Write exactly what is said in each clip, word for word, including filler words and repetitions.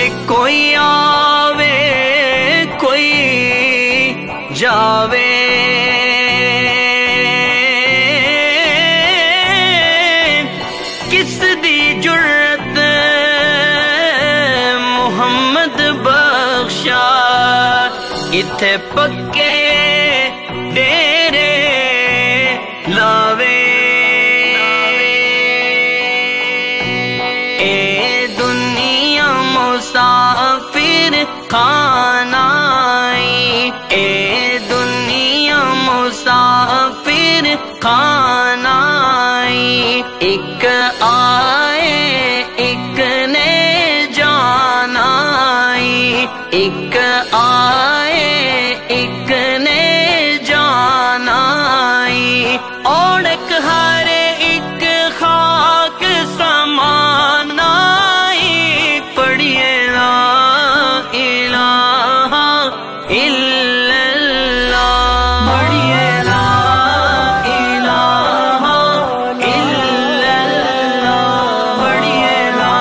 کوئی آوے کوئی جاوے، کس دی جرت محمد بخشا، اتھے پکے ڈیرے لاوے۔ اے دنیا مسافر خانہ، اے دنیا مسافر خانہ، ایک آئے ایک نے جانا، ایک آئے ایک نے جانا، اوڑک ہر ایک خاک سمانا، پڑھیے لا الہ الا اللہ، پڑھیے لا الہ الا اللہ، پڑھیے لا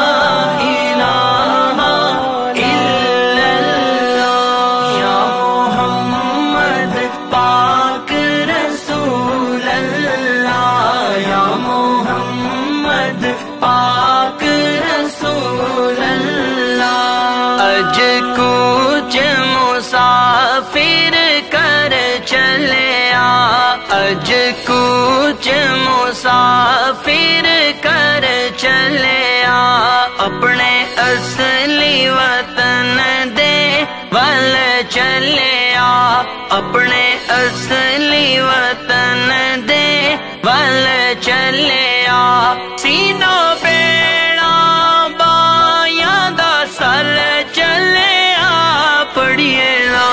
الہ الا اللہ۔ یا محمد پاک رسول اللہ، یا محمد پاک رسول اللہ، اج کچھ مسافر کر چلیا، اج کچھ مسافر کر چلیا، اپنے اصلی وطن دے ول چلیا، اپنے اصلی وطن دے ول چلیا، سینہ بیڑا بایاں دا سر چلیا، پڑھیے لا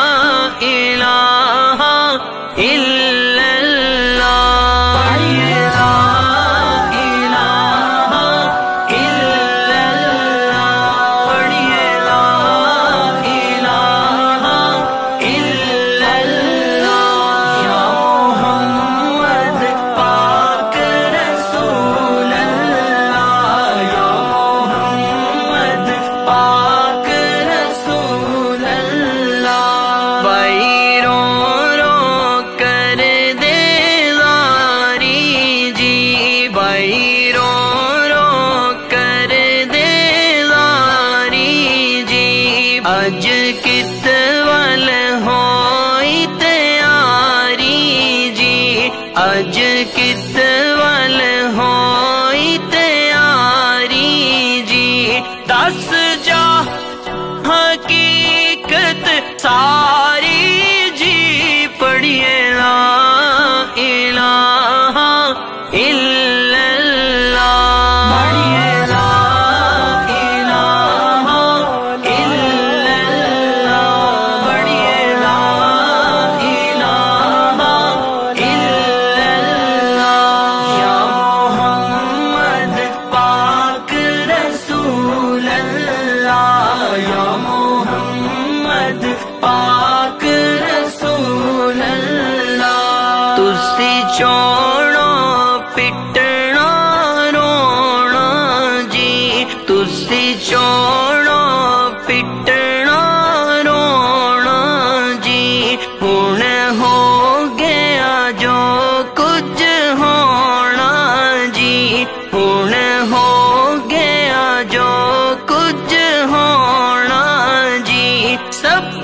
الہ الا اللہ، پڑھیے لا الہ الا اللہ، پڑھیے لا الہ الا اللہ۔ یا محمد پاک رسول اللہ، یا محمد پاک رسول اللہ، بھائی رو رو کر دے زاری جی، بھائی رو رو کر دے زاری جی، اج کت ول ہوئی تیاری جی، اج کت ول ہوئی تیاری جی، دس جا حقیقت ساری جی، پڑھیے لا الہ الا اللہ، پڑھیے لا الہ الا اللہ، پڑھیے لا الہ الا اللہ۔ یا محمد پاک رسول اللہ، یا محمد پاک رسول اللہ، تسی چوڑو پٹنا رونا جی، تسی چوڑو پٹنا رونا جی، ہن ہو گیا جو کچھ ہونا جی، ہن ہو گیا جو کچھ ہونا جی، سب